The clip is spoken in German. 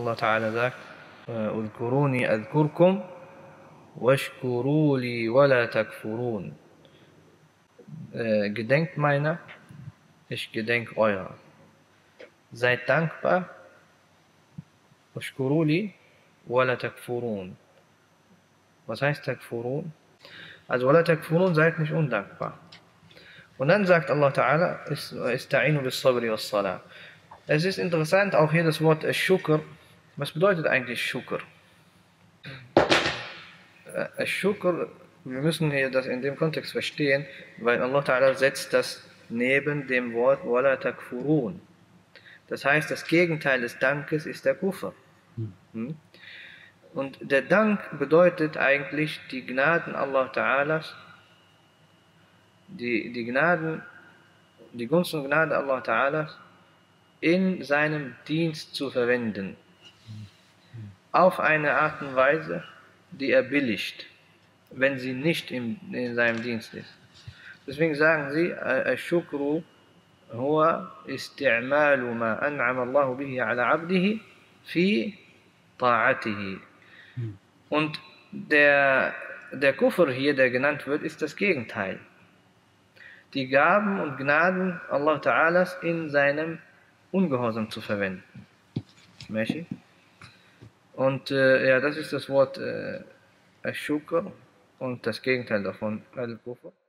Allah Ta'ala sagt, Udhkuruni adhkurkum washkuruli wala takfurun. Gedenkt meiner, ich gedenk eurer. Seid dankbar, washkuruli wala takfurun. Was heißt takfurun? Also wala takfurun, seid nicht undankbar. Und dann sagt Allah Ta'ala, ista'inu bis sabri was salah. Es ist interessant, auch hier das Wort Shukr. Was bedeutet eigentlich Shukr? Shukr, wir müssen hier das in dem Kontext verstehen, weil Allah Ta'ala setzt das neben dem Wort Wala takfurun. Das heißt, das Gegenteil des Dankes ist der Kufr. Und der Dank bedeutet eigentlich die Gnaden Allah Ta'alas, die Gnaden, die Gunst und Gnade Allah Ta'alas in seinem Dienst zu verwenden. Auf eine Art und Weise, die er billigt, wenn sie nicht in seinem Dienst ist. Deswegen sagen sie, Al-Shukru huwa isti'malu ma an'ama Allahu bihi ala abdihi fi ta'atihi. Und der Kufr hier, der genannt wird, ist das Gegenteil. Die Gaben und Gnaden Allah Ta'alas in seinem Ungehorsam zu verwenden. Mäßig. Und ja, das ist das Wort Al-Shukr und das Gegenteil davon, Al-Kufr.